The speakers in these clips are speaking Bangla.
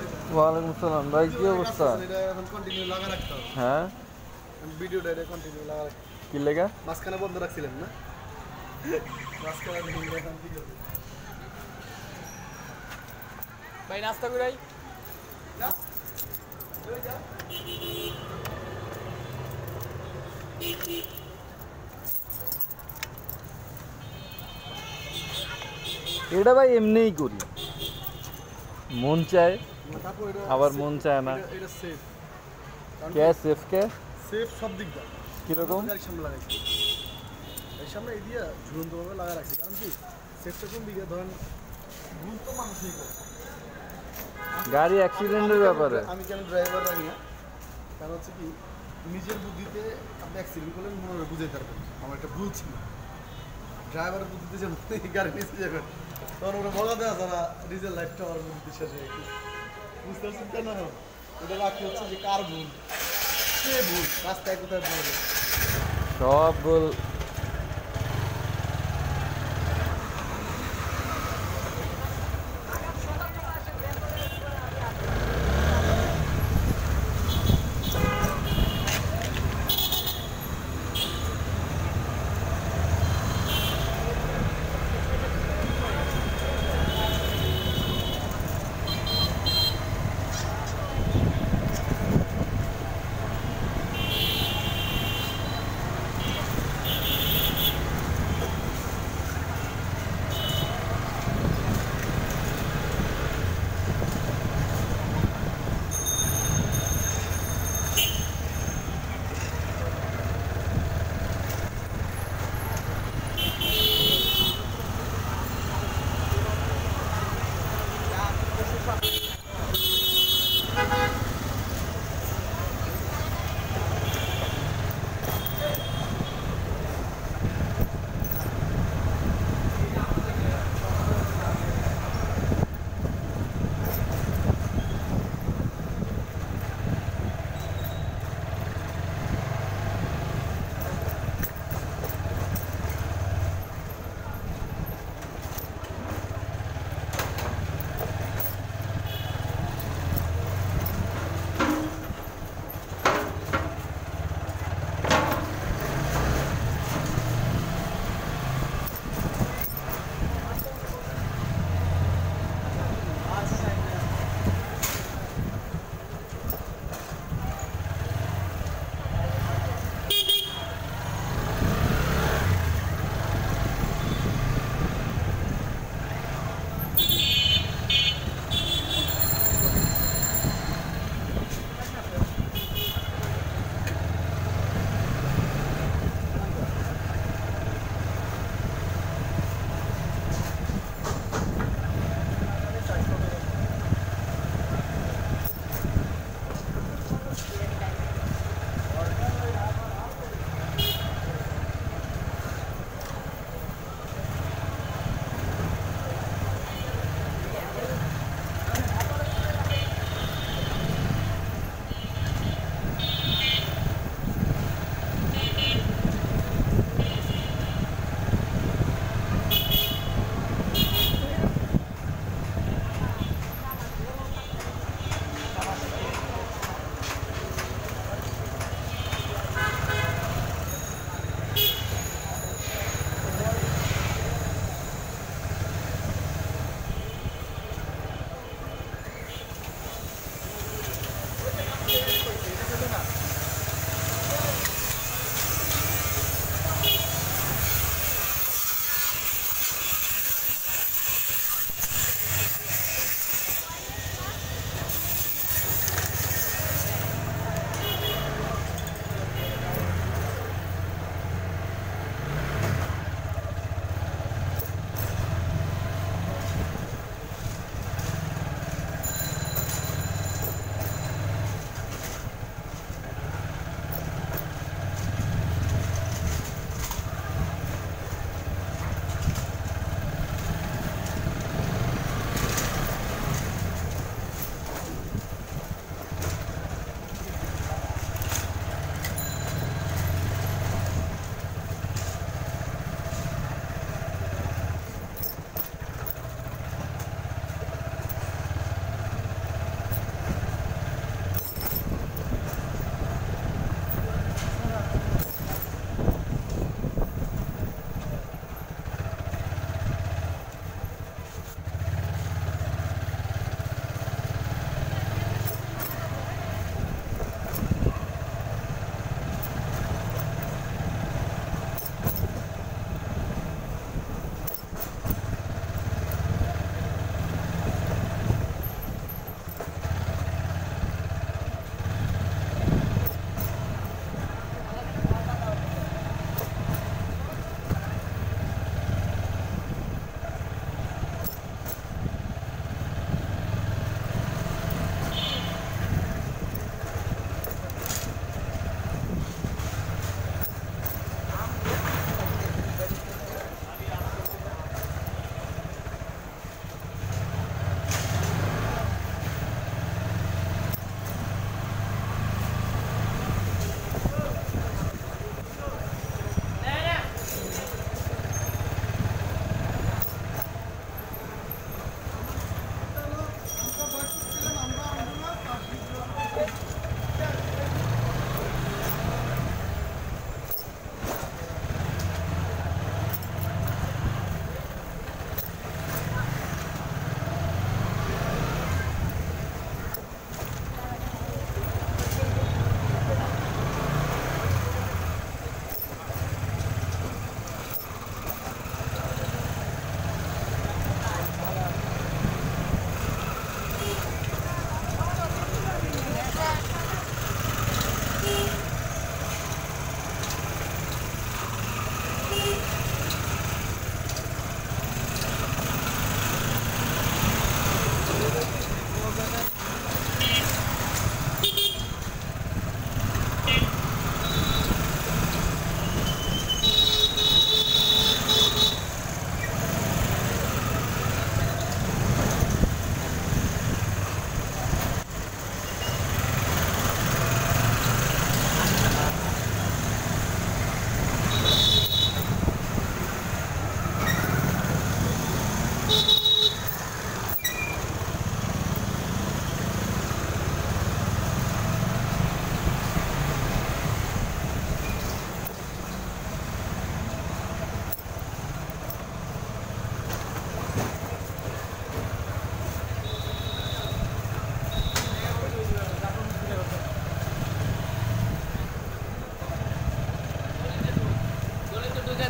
ওয়ালাইকুম আসসালাম ভাই, কি অবস্থা? এটা এখন কন্টিনিউ লাগা রাখতে হবে। হ্যাঁ, ভিডিওটা এটা কন্টিনিউ লাগা রাখতে কি লেগা? মাঝখানে বন্ধ রাখছিলেন না? মাঝখানে ভিডিও এখন ঠিক আছে। ভাই নাস্তা করাই। যা ওই যা এটা ভাই এমনিই করি, মন চায় তারপর এটা আবার মন চায় না। এটা সেফ কে সেফ কে? সেফ সব দিক দা কিরকম? গাড়ির সামনে লাগাইছি এর সামনে এই দিয়া ঝুলন্তভাবে লাগা রাখছি কারণ কি সেফটা কোন দিকে ধরেন ভুল তো মানুষই করে গাড়ি অ্যাক্সিডেন্টের ব্যাপারে আমি কেন ড্রাইভার রাখি না কারণ হচ্ছে কি নিজের বুদ্ধিতে আপনি অ্যাক্সিডেন্ট করলে মনে হয় বুঝে পারবেন আমার একটা ভুল ছিল ড্রাইভারের বুদ্ধিতে যেন গাড়ি নিচে যাবেন তখন ওরা বলা দেওয়া যারা নিজের লাইফটা আমার বুদ্ধির সাথে বুঝতে পারছেন কেন ওটা বাকি হচ্ছে যে কার ভুল কে ভুল রাস্তায় কোথায় ভুল সব বল।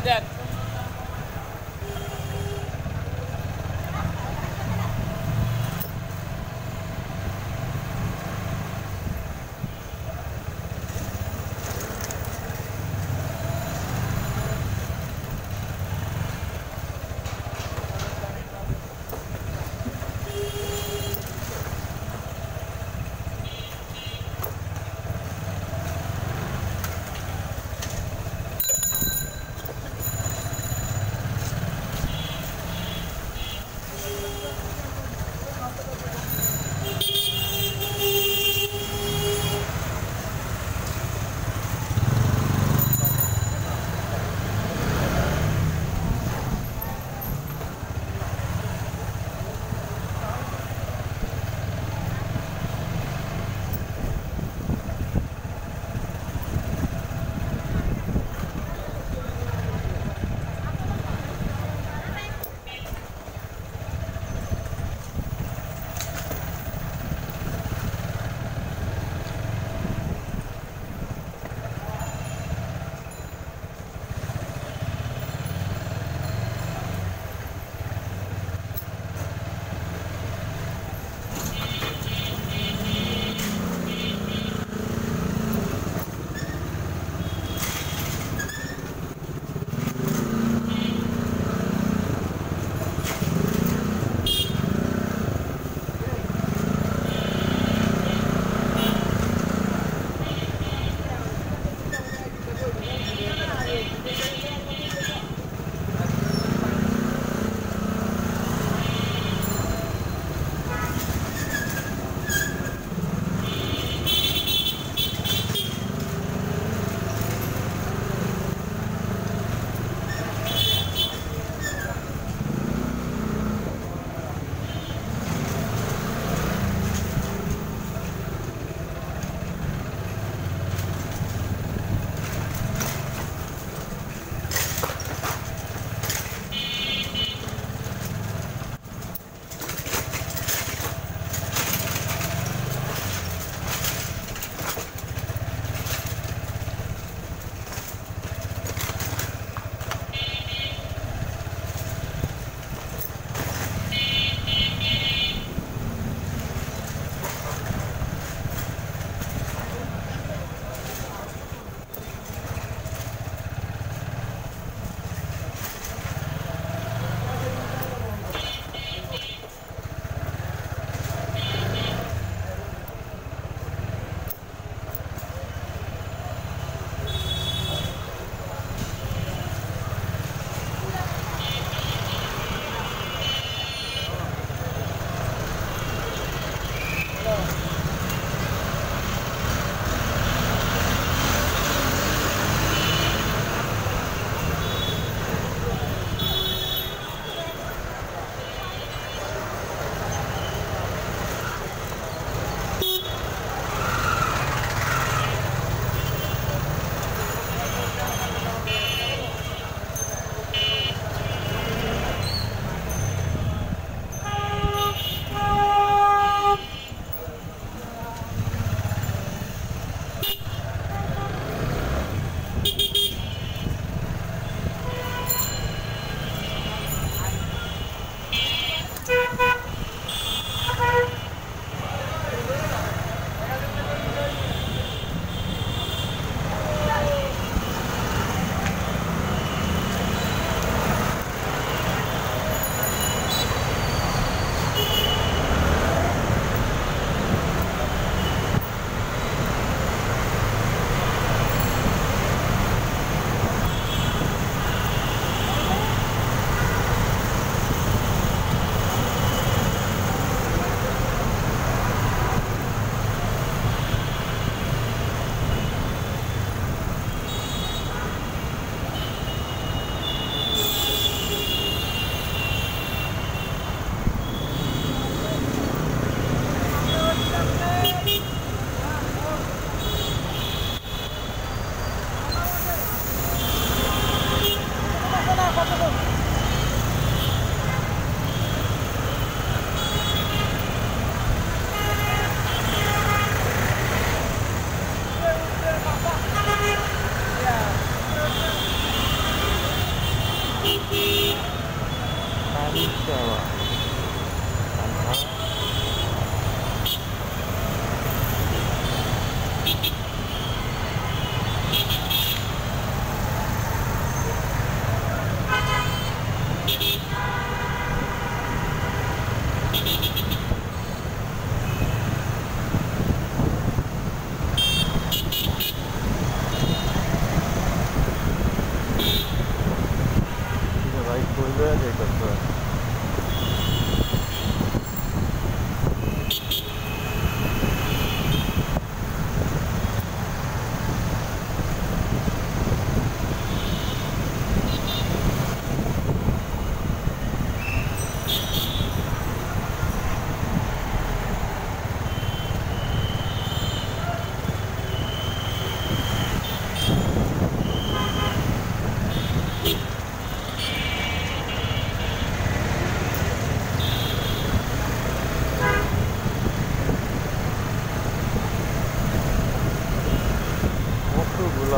দেন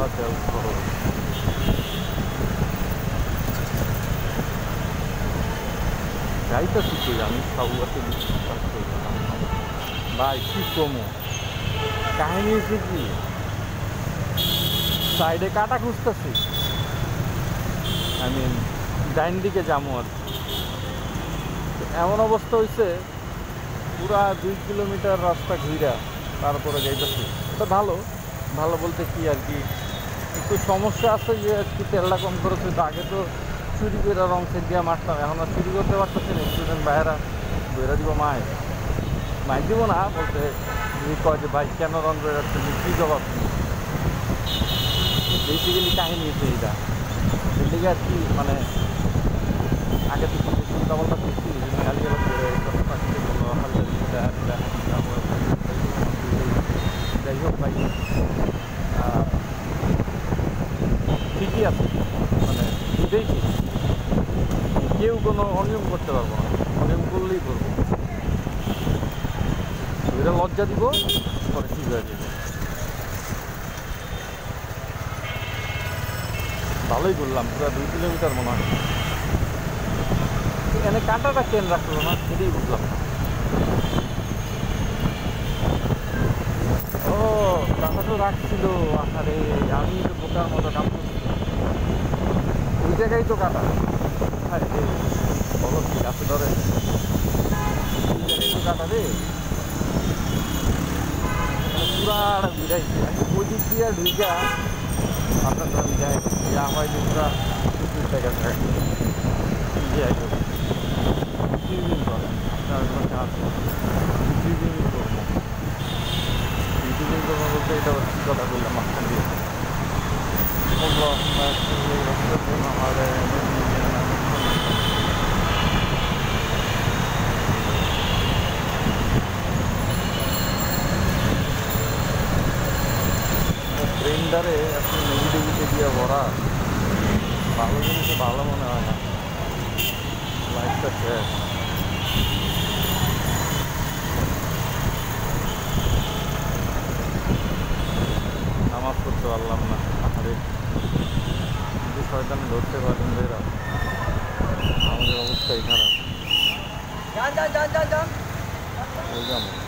তেল খরচ। যাইতেছি কই আমি সাউয়াতে বিশ্বাস করি না ভাই, কি কমো কাহিনী হচ্ছে কি, সাইডে কাটা খুঁজতেছি, আমি ডাইন দিকে যাবো আর কি। এমন অবস্থা হয়েছে পুরা 2 কিলোমিটার রাস্তা ঘুরা তারপরে যাইতেছি। এটা ভালো, ভালো বলতে কি আর কি, একটু সমস্যা আছে যে একটু তেলটা কম করেছে। তো আগে তো চুরি করে রং সেট দিয়ে মারতাম, এখন আর চুরি করতে পারতেছি না। স্টুডেন্ট বাইরা বেরা দিব মাই দিব না বলতে, যদি কয় যে ভাই কেন রং করে রাখছেন, কী জবাব? বেসিক্যালি কাহিনী হচ্ছে এইটা, এদিকে আর কি মানে আগে থেকে চিন্তা ভাবনা করছি খালি পাখিতে বললো যাই হোক ভাই, ঠিকই আছে, মানে দুটোই ঠিক। কেউ কোনো অনিয়ম করতে পারবো না, অনিয়ম করলেই করবো। এটা লজ্জা দিব, পরে ঠিক হয়ে যাবে। ভালোই করলাম, পুরো 2 কিলোমিটার মনে হয়। এখানে কাঁটাটা কেন রাখলো না সেটাই বুঝলাম না। ও কাঁটা তো রাখছিল, আরে আমি তো বোকার মতো কাম করছি, ওই জায়গায় তো কাঁটা। আরে বলো কি আছে ধরে, ওই জায়গায় তো কাঁটা রে, পুরা বিড়াইছে। ওই দিক দিয়ে ঢুইকা আপনার ধরেন যাই আমার যে পুরা 20 টাকা সুইমিং করে আপনার কাজ সুইমিং করবো। সুইমিং করবো বলতে এটা কী কথা বললাম মাঝখান দিয়ে বললো ট্রেন্ডারে আপনি নেগেটিভিটি দিয়ে ভরা, ভালো জিনিস ভালো মনে হয় না, লাইফটা শেষ। নামাজ পড়তে পারলাম না, আরে কিন্তু শয়তান ধরতে পারেন ভাইরা, আমাদের অবস্থাই খারাপ। যান যান যান যান যান ওই